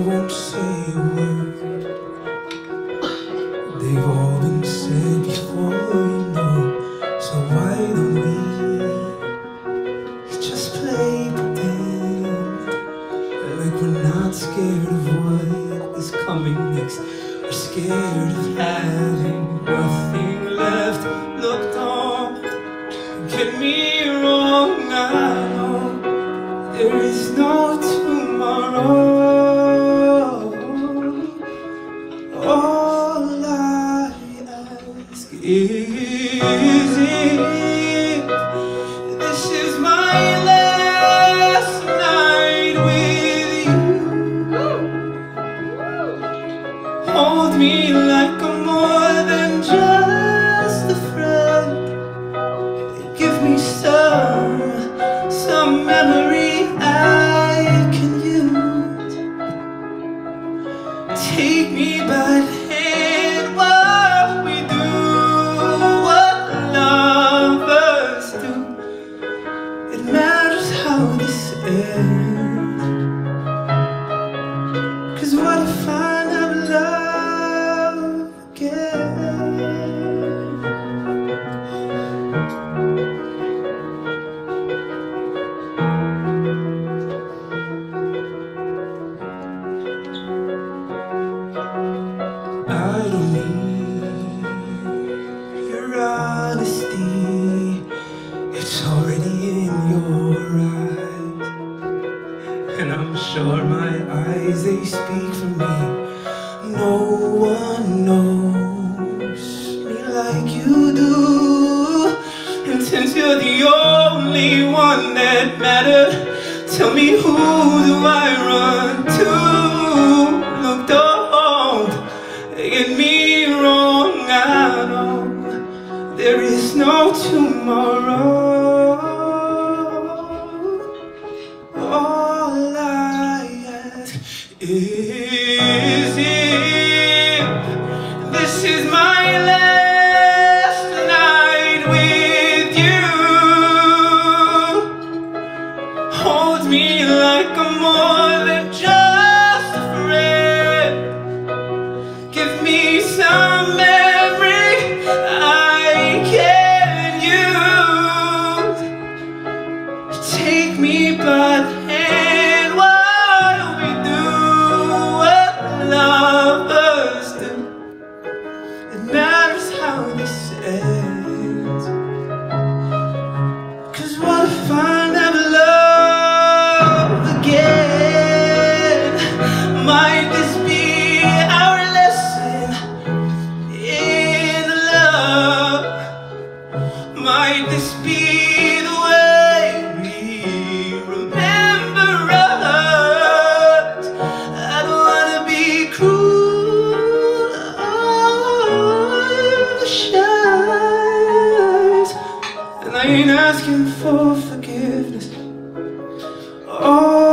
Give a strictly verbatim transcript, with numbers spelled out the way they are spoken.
won't say a word. They've all been said before, you know. So why don't we just play pretend, like we're not scared of what is coming next. We're scared of having nothing left. Look, don't get me wrong, I know there is no tomorrow. All I ask is if this is my last night with you, hold me like I'm more than just a friend. Give me some, some memory I can use. Take me by the hand while we do what lovers do. It matters how this ends, 'cause what if I never love again? I don't need your honesty, it's already in your eyes. And I'm sure my eyes, they speak for me. No one knows me like you do. And since you're the only one that mattered, tell me, who do I run to? Look, don't get me wrong, I know there is no tomorrow. All I ask is if this is my last night with you, hold me like I'm more than just a friend. Give me some memory I can use. Take me by the hand while we do what lovers do. It matters how this ends, 'cause what if I never love again? Might this be our lesson in love? Might this be the way we remember us? I don't wanna be cruel on the shines, and I ain't asking for forgiveness. Oh,